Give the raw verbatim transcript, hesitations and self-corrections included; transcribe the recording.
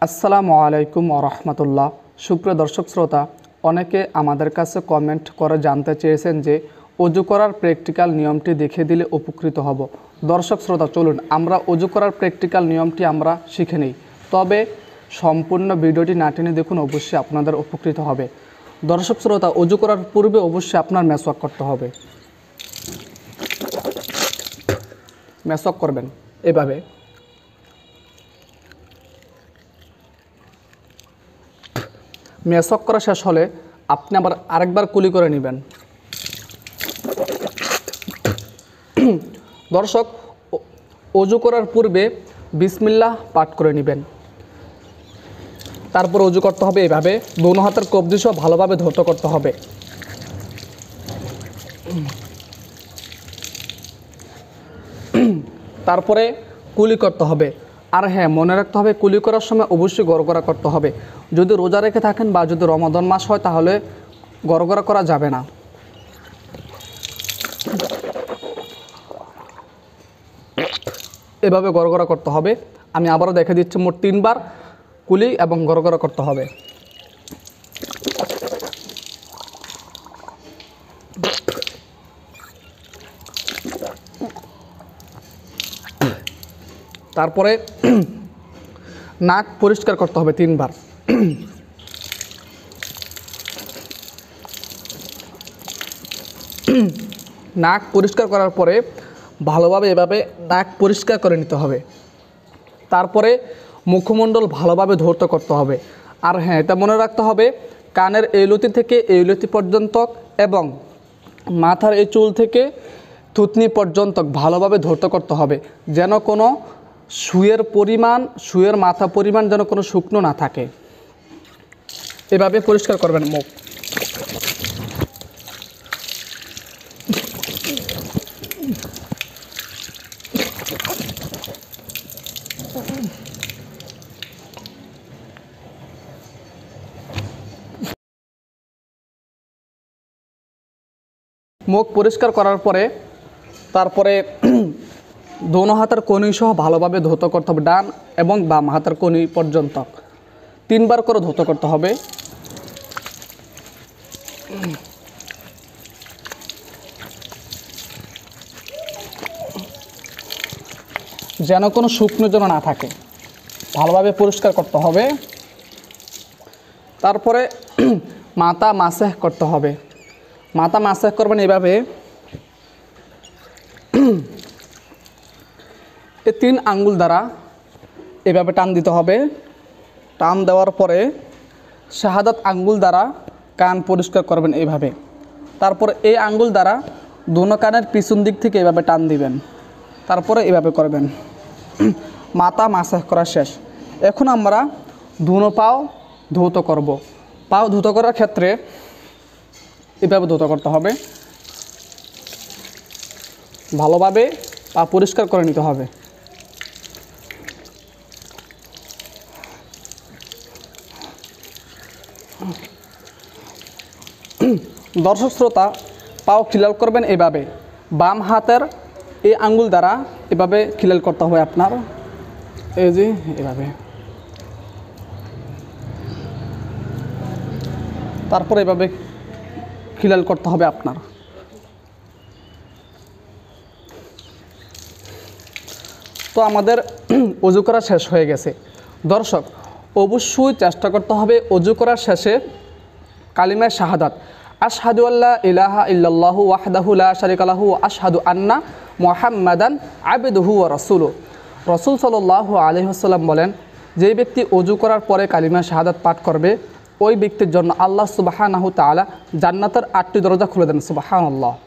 আসসালামু আলাইকুম ওয়া রাহমাতুল্লাহ। সুপ্রিয় দর্শক শ্রোতা, অনেকে আমাদের কাছে কমেন্ট করে জানতে চেয়েছেন যে ওযু করার প্র্যাকটিক্যাল নিয়মটি দেখে দিলে উপকৃত হব। দর্শক শ্রোতা, চলুন আমরা ওযু করার প্র্যাকটিক্যাল নিয়মটি আমরা শিখে নিই। তবে সম্পূর্ণ ভিডিওটি না টেনে দেখুন, অবশ্যই আপনাদের উপকৃত হবে। দর্শক শ্রোতা, ওযু করার পূর্বে অবশ্যই আপনার মেসওয়াক করতে হবে। মেসওয়াক করবেন এভাবে। মেসওয়াক করা শেষ হলে আপনি আবার আরেকবার কুলি করে নেবেন। দর্শক, ওযু করার পূর্বে বিসমিল্লাহ পাঠ করে নেবেন। তারপর ওযু করতে হবে এভাবে, দোনো হাতের কবজি সহ ভালোভাবে ধৌত করতে হবে। তারপরে কুলি করতে হবে। আর হ্যাঁ, মনে রাখতে হবে কুলি করার সময় অবশ্যই গড়গড়া করতে হবে। যদি রোজা রেখে থাকেন বা যদি রমাদান মাস হয় তাহলে গড়গড়া করা যাবে না। এভাবে গড়গড়া করতে হবে। আমি আবারও দেখে দিচ্ছি, মোট তিনবার কুলি এবং গড়গড়া করতে হবে। তারপরে নাক পরিষ্কার করতে হবে তিনবার। নাক পরিষ্কার করার পরে ভালোভাবে এভাবে নাক পরিষ্কার করে নিতে হবে। তারপরে মুখমণ্ডল ভালোভাবে ধৌত করতে হবে। আর হ্যাঁ, এটা মনে রাখতে হবে, কানের এই লতি থেকে এই লতি পর্যন্ত এবং মাথার এই চুল থেকে থুতনি পর্যন্ত ভালোভাবে ধৌত করতে হবে, যেন কোনো সুয়ের পরিমাণ সুয়ের মাথা পরিমাণ যেন কোনো শুকনো না থাকে। এভাবে পরিষ্কার করবেন মুখ। মুখ পরিষ্কার করার পরে তারপরে দোনো হাতের কনুই সহ ভালোভাবে ধৌত করতে হবে, ডান এবং বাম হাতের কনুই পর্যন্ত তিনবার করে ধৌত করতে হবে। যেন কোনো শুকনো যেন না থাকে, ভালোভাবে পরিষ্কার করতে হবে। তারপরে মাথা মাসাজ করতে হবে। মাথা মাসাজ করবেন এভাবে, এই তিন আঙ্গুল দ্বারা এভাবে টান দিতে হবে। টান দেওয়ার পরে শাহাদাত আঙ্গুল দ্বারা কান পরিষ্কার করবেন এইভাবে। তারপরে এই আঙ্গুল দ্বারা দোনো কানের পিছন দিক থেকে এভাবে টান দিবেন। তারপরে এভাবে করবেন। মাথা মাসাজ করা শেষ। এখন আমরা দোনো পাও ধৌত করব। পাও ধৌত করার ক্ষেত্রে এভাবে ধৌত করতে হবে, ভালোভাবে পা পরিষ্কার করে নিতে হবে। দর্শক শ্রোতা, পাও খিলাল করবেন এভাবে। বাম হাতের এই আঙ্গুল দ্বারা এভাবে খিলাল করতে হবে আপনার, এই যে এভাবে। তারপর এভাবে খিলাল করতে হবে আপনার। তো আমাদের ওযু করা শেষ হয়ে গেছে। দর্শক, অবশ্যই চেষ্টা করতে হবে ওযু করার শেষে কালিমায়ে শাহাদাত, আশহাদু আল্লা ইলাহা ইল্লাল্লাহু ওয়াহদাহু লা শারিকা লাহু ওয়া আশহাদু আন্না মুহাম্মাদান আবদুহু ওয়া রাসূলুহু। রাসূল সাল্লাল্লাহু আলাইহি ওয়াসাল্লাম বলেন, যে ব্যক্তি ওযু করার পরে কালিমায়ে শাহাদাত পাঠ করবে, ওই ব্যক্তির জন্য আল্লাহ সুবহানাহু তাআলা জান্নাতের আটটি দরজা খুলে দেন। সুবহানাল্লাহ।